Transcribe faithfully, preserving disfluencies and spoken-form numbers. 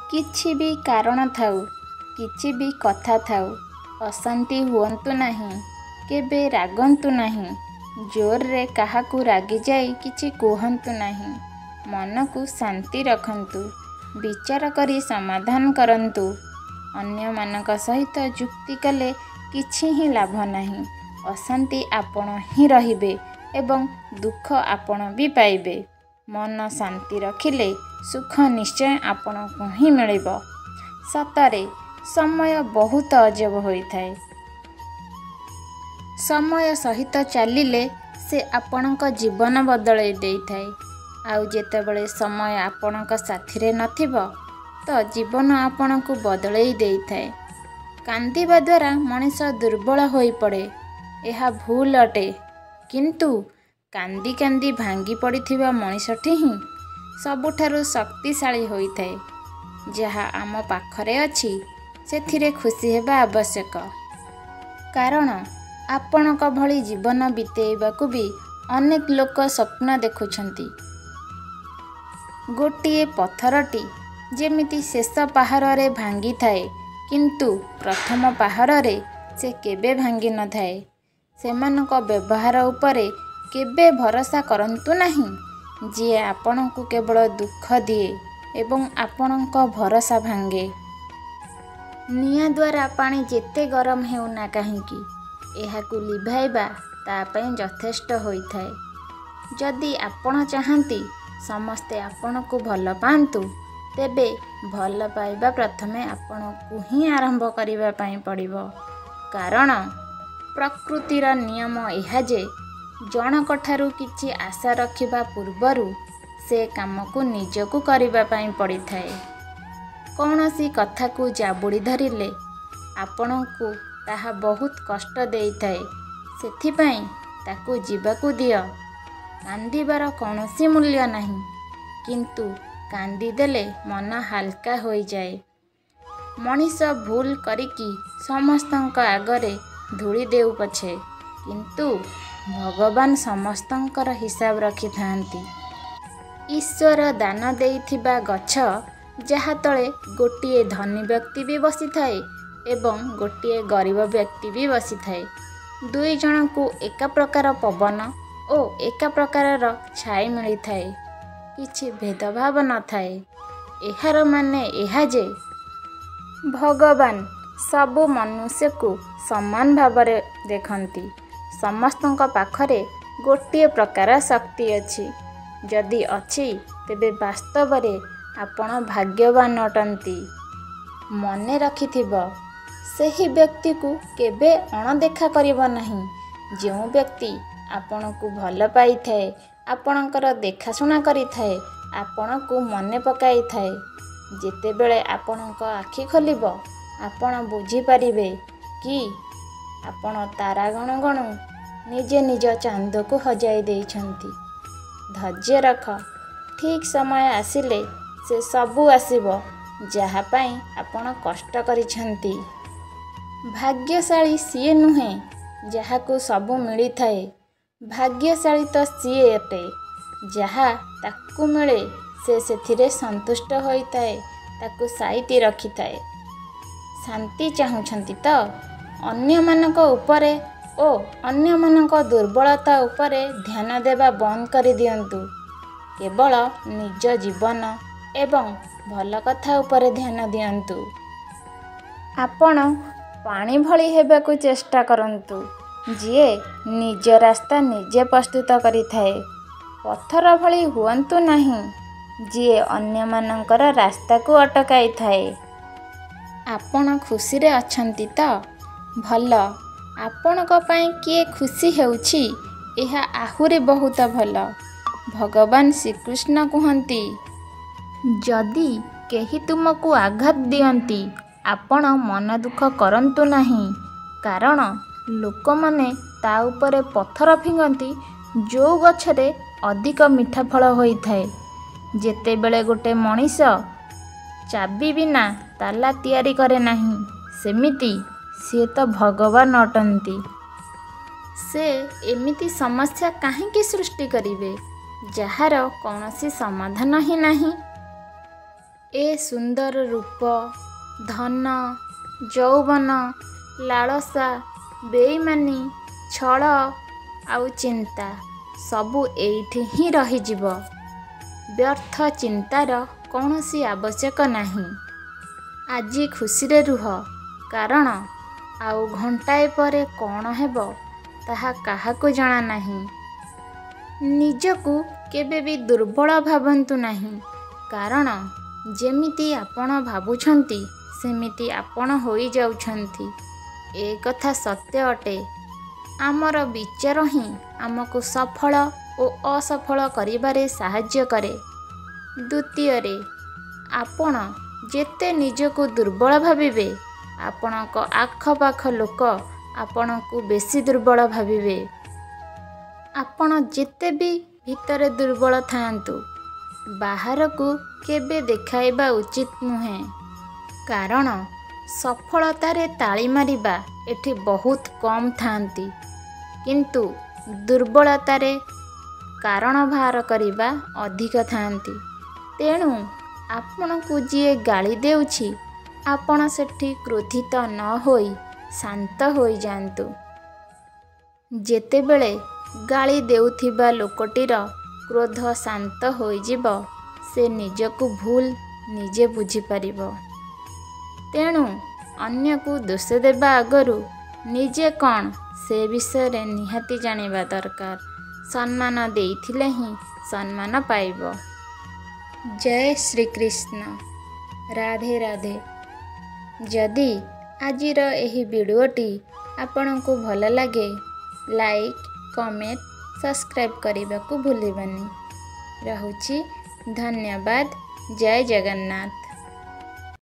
କିଛି ବି କାରଣ ଥାଉ, କିଛି ବି କଥା ଥାଉ, ଅଶାନ୍ତି ହୁଅନ୍ତୁ ନାହିଁ, କେବେ ରାଗନ୍ତୁ ନାହିଁ, ଜୋରରେ କାହାକୁ ରାଗିଯାଇ କିଛି କୁହନ୍ତୁ ନାହିଁ। ମନକୁ ଶାନ୍ତି ରଖନ୍ତୁ, ବିଚାର କରି ସମାଧାନ କରନ୍ତୁ। ଅନ୍ୟମାନଙ୍କ ସହିତ ଯୁକ୍ତି କଲେ କିଛି ହିଁ ଲାଭ ନାହିଁ। ଅଶାନ୍ତି ଆପଣ ହିଁ ରହିବେ ଏବଂ ଦୁଃଖ ଆପଣ ବି ପାଇବେ। ମନ ଶାନ୍ତି ରଖିଲେ ସୁଖ ନିଶ୍ଚୟ ଆପଣଙ୍କୁ ହିଁ ମିଳିବ। ସତରେ ସମୟ ବହୁତ ଅଜବ ହୋଇଥାଏ। ସମୟ ସହିତ ଚାଲିଲେ ସେ ଆପଣଙ୍କ ଜୀବନ ବଦଳାଇ ଦେଇଥାଏ। ଆଉ ଯେତେବେଳେ ସମୟ ଆପଣଙ୍କ ସାଥିରେ ନଥିବ ତ ଜୀବନ ଆପଣଙ୍କୁ ବଦଳାଇ ଦେଇଥାଏ। କାନ୍ଦିବା ଦ୍ୱାରା ମଣିଷ ଦୁର୍ବଳ ହୋଇପଡ଼େ, ଏହା ଭୁଲ ଅଟେ। କିନ୍ତୁ କାନ୍ଦି କାନ୍ଦି ଭାଙ୍ଗି ପଡ଼ିଥିବା ମଣିଷଟି ହିଁ ସବୁଠାରୁ ଶକ୍ତିଶାଳୀ ହୋଇଥାଏ। ଯାହା ଆମ ପାଖରେ ଅଛି ସେଥିରେ ଖୁସି ହେବା ଆବଶ୍ୟକ। କାରଣ ଆପଣଙ୍କ ଭଳି ଜୀବନ ବିତେଇବାକୁ ବି ଅନେକ ଲୋକ ସ୍ୱପ୍ନ ଦେଖୁଛନ୍ତି। ଗୋଟିଏ ପଥରଟି ଯେମିତି ଶେଷ ପାହାରରେ ଭାଙ୍ଗିଥାଏ କିନ୍ତୁ ପ୍ରଥମ ପାହାରରେ ସେ କେବେ ଭାଙ୍ଗି ନଥାଏ। ସେମାନଙ୍କ ବ୍ୟବହାର ଉପରେ କେବେ ଭରସା କରନ୍ତୁ ନାହିଁ, ଯିଏ ଆପଣଙ୍କୁ କେବଳ ଦୁଃଖ ଦିଏ ଏବଂ ଆପଣଙ୍କ ଭରସା ଭାଙ୍ଗେ। ନିଆଁ ଦ୍ୱାରା ପାଣି ଯେତେ ଗରମ ହେଉନା କାହିଁକି, ଏହାକୁ ଲିଭାଇବା ତା ପାଇଁ ଯଥେଷ୍ଟ ହୋଇଥାଏ। ଯଦି ଆପଣ ଚାହାନ୍ତି ସମସ୍ତେ ଆପଣଙ୍କୁ ଭଲ ପାଆନ୍ତୁ, ତେବେ ଭଲ ପାଇବା ପ୍ରଥମେ ଆପଣଙ୍କୁ ହିଁ ଆରମ୍ଭ କରିବା ପାଇଁ ପଡ଼ିବ। କାରଣ ପ୍ରକୃତିର ନିୟମ ଏହା ଯେ ଜଣକଠାରୁ କିଛି ଆଶା ରଖିବା ପୂର୍ବରୁ ସେ କାମକୁ ନିଜକୁ କରିବା ପାଇଁ ପଡ଼ିଥାଏ। କୌଣସି କଥାକୁ ଜାବୁଡ଼ି ଧରିଲେ ଆପଣଙ୍କୁ ତାହା ବହୁତ କଷ୍ଟ ଦେଇଥାଏ, ସେଥିପାଇଁ ତାକୁ ଯିବାକୁ ଦିଅ। କାନ୍ଦିବାର କୌଣସି ମୂଲ୍ୟ ନାହିଁ, କିନ୍ତୁ କାନ୍ଦିଦେଲେ ମନ ହାଲକା ହୋଇଯାଏ। ମଣିଷ ଭୁଲ କରିକି ସମସ୍ତଙ୍କ ଆଗରେ ଧୂଳି ଦେଉ ପଛେ, କିନ୍ତୁ ଭଗବାନ ସମସ୍ତଙ୍କର ହିସାବ ରଖିଥାନ୍ତି। ଈଶ୍ୱର ଦାନ ଦେଇଥିବା ଗଛ ଯାହା ତଳେ ଗୋଟିଏ ଧନୀ ବ୍ୟକ୍ତି ବି ବସିଥାଏ ଏବଂ ଗୋଟିଏ ଗରିବ ବ୍ୟକ୍ତି ବି ବସିଥାଏ। ଦୁଇ ଜଣଙ୍କୁ ଏକା ପ୍ରକାର ପବନ ଓ ଏକା ପ୍ରକାରର ଛାଇ ମିଳିଥାଏ, କିଛି ଭେଦଭାବ ନଥାଏ। ଏହାର ମାନେ ଏହା ଯେ ଭଗବାନ ସବୁ ମନୁଷ୍ୟକୁ ସମାନ ଭାବରେ ଦେଖନ୍ତି। ସମସ୍ତଙ୍କ ପାଖରେ ଗୋଟିଏ ପ୍ରକାର ଶକ୍ତି ଅଛି। ଯଦି ଅଛି ତେବେ ବାସ୍ତବରେ ଆପଣ ଭାଗ୍ୟବାନ ଅଟନ୍ତି। ମନେ ରଖିଥିବ, ସେହି ବ୍ୟକ୍ତିକୁ କେବେ ଅଣଦେଖା କରିବ ନାହିଁ। ଯେଉଁ ବ୍ୟକ୍ତି ଆପଣଙ୍କୁ ଭଲ ପାଇଥାଏ, ଆପଣଙ୍କର ଦେଖାଶୁଣା କରିଥାଏ, ଆପଣଙ୍କୁ ମନେ ପକାଇଥାଏ, ଯେତେବେଳେ ଆପଣଙ୍କ ଆଖି ଖୋଲିବ ଆପଣ ବୁଝିପାରିବେ କି ଆପଣ ତାରା ଗଣୁ ଗଣୁ ନିଜେ ନିଜ ଚାନ୍ଦକୁ ହଜାଇ ଦେଇଛନ୍ତି। ଧୈର୍ଯ୍ୟ ରଖ, ଠିକ୍ ସମୟ ଆସିଲେ ସେ ସବୁ ଆସିବ ଯାହା ପାଇଁ ଆପଣ କଷ୍ଟ କରିଛନ୍ତି। ଭାଗ୍ୟଶାଳୀ ସିଏ ନୁହେଁ ଯାହାକୁ ସବୁ ମିଳିଥାଏ, ଭାଗ୍ୟଶାଳୀ ତ ସିଏ ଅଟେ ଯାହା ତାକୁ ମିଳେ ସେ ସେଥିରେ ସନ୍ତୁଷ୍ଟ ହୋଇଥାଏ, ତାକୁ ସାଇତି ରଖିଥାଏ। ଶାନ୍ତି ଚାହୁଁଛନ୍ତି ତ ଅନ୍ୟମାନଙ୍କ ଉପରେ ଓ ଅନ୍ୟମାନଙ୍କ ଦୁର୍ବଳତା ଉପରେ ଧ୍ୟାନ ଦେବା ବନ୍ଦ କରିଦିଅନ୍ତୁ। କେବଳ ନିଜ ଜୀବନ ଏବଂ ଭଲ କଥା ଉପରେ ଧ୍ୟାନ ଦିଅନ୍ତୁ। ଆପଣ ପାଣି ଭଳି ହେବାକୁ ଚେଷ୍ଟା କରନ୍ତୁ, ଯିଏ ନିଜ ରାସ୍ତା ନିଜେ ପ୍ରସ୍ତୁତ କରିଥାଏ। ପଥର ଭଳି ହୁଅନ୍ତୁ ନାହିଁ, ଯିଏ ଅନ୍ୟମାନଙ୍କର ରାସ୍ତାକୁ ଅଟକାଇଥାଏ। ଆପଣ ଖୁସିରେ ଅଛନ୍ତି ତ ଭଲ। ଆପଣଙ୍କ ପାଇଁ କିଏ ଖୁସି ହେଉଛି ଏହା ଆହୁରି ବହୁତ ଭଲ। ଭଗବାନ ଶ୍ରୀକୃଷ୍ଣ କୁହନ୍ତି, ଯଦି କେହି ତୁମକୁ ଆଘାତ ଦିଅନ୍ତି ଆପଣ ମନ ଦୁଃଖ କରନ୍ତୁ ନାହିଁ। କାରଣ ଲୋକମାନେ ତା ଉପରେ ପଥର ଫିଙ୍ଗନ୍ତି ଯେଉଁ ଗଛରେ ଅଧିକ ମିଠା ଫଳ ହୋଇଥାଏ। ଯେତେବେଳେ ଗୋଟେ ମଣିଷ ଚାବି ବିନା ତାଲା ତିଆରି କରେ ନାହିଁ, ସେମିତି ସିଏ ତ ଭଗବାନ ଅଟନ୍ତି। ସେ ଏମିତି ସମସ୍ୟା କାହିଁକି ସୃଷ୍ଟି କରିବେ ଯାହାର କୌଣସି ସମାଧାନ ହିଁ ନାହିଁ। ଏ ସୁନ୍ଦର ରୂପ, ଧନ, ଯୌବନ, ଲାଳସା, ବେଇମାନୀ, ଛଳ ଆଉ ଚିନ୍ତା ସବୁ ଏଇଠି ହିଁ ରହିଯିବ। ବ୍ୟର୍ଥ ଚିନ୍ତାର କୌଣସି ଆବଶ୍ୟକ ନାହିଁ। ଆଜି ଖୁସିରେ ରୁହ, କାରଣ ଆଉ ଘଣ୍ଟାଏ ପରେ କ'ଣ ହେବ ତାହା କାହାକୁ ଜଣା ନାହିଁ। ନିଜକୁ କେବେ ବି ଦୁର୍ବଳ ଭାବନ୍ତୁ ନାହିଁ, କାରଣ ଯେମିତି ଆପଣ ଭାବୁଛନ୍ତି ସେମିତି ଆପଣ ହୋଇଯାଉଛନ୍ତି। ଏ କଥା ସତ୍ୟ ଅଟେ। ଆମର ବିଚାର ହିଁ ଆମକୁ ସଫଳ ଓ ଅସଫଳ କରିବାରେ ସାହାଯ୍ୟ କରେ। ଦ୍ୱିତୀୟରେ, ଆପଣ ଯେତେ ନିଜକୁ ଦୁର୍ବଳ ଭାବିବେ, ଆପଣଙ୍କ ଆଖପାଖ ଲୋକ ଆପଣଙ୍କୁ ବେଶୀ ଦୁର୍ବଳ ଭାବିବେ। ଆପଣ ଯେତେ ବି ଭିତରେ ଦୁର୍ବଳ ଥାଆନ୍ତୁ, ବାହାରକୁ କେବେ ଦେଖାଇବା ଉଚିତ ନୁହେଁ, କାରଣ ସଫଳତାରେ ତାଳି ମାରିବା ଏଠି ବହୁତ କମ୍ ଥାଆନ୍ତି, କିନ୍ତୁ ଦୁର୍ବଳତାରେ କାରଣ ବାହାର କରିବା ଅଧିକ ଥାଆନ୍ତି। ତେଣୁ ଆପଣଙ୍କୁ ଯିଏ ଗାଳି ଦେଉଛି, ଆପଣ ସେଠି କ୍ରୋଧିତ ନ ହୋଇ ଶାନ୍ତ ହୋଇଯାଆନ୍ତୁ। ଯେତେବେଳେ ଗାଳି ଦେଉଥିବା ଲୋକଟିର କ୍ରୋଧ ଶାନ୍ତ ହୋଇଯିବ, ସେ ନିଜକୁ ଭୁଲ ନିଜେ ବୁଝିପାରିବ। ତେଣୁ ଅନ୍ୟକୁ ଦୋଷ ଦେବା ଆଗରୁ ନିଜେ କ'ଣ ସେ ବିଷୟରେ ନିହାତି ଜାଣିବା ଦରକାର। ସମ୍ମାନ ଦେଇଥିଲେ ହିଁ ସମ୍ମାନ ପାଇବ। ଜୟ ଶ୍ରୀକୃଷ୍ଣ। ରାଧେ ରାଧେ। ଯଦି ଆଜିର ଏହି ଭିଡ଼ିଓଟି ଆପଣଙ୍କୁ ଭଲ ଲାଗେ, ଲାଇକ୍, କମେଣ୍ଟ, ସବସ୍କ୍ରାଇବ୍ କରିବାକୁ ଭୁଲିବେନି। ରହୁଛି। ଧନ୍ୟବାଦ। ଜୟ ଜଗନ୍ନାଥ।